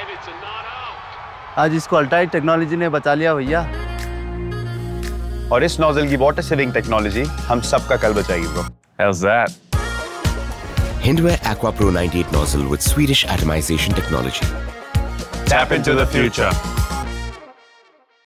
आज इसको अल्ट्राइट टेक्नोलॉजी ने बचा लिया भैया। और इस नोजल की वाटर सेविंग टेक्नोलॉजी हम सबका कल बचाएगी bro. How's that? Hindware Aqua Pro 98 nozzle with Swedish atomization technology. Tap into the future.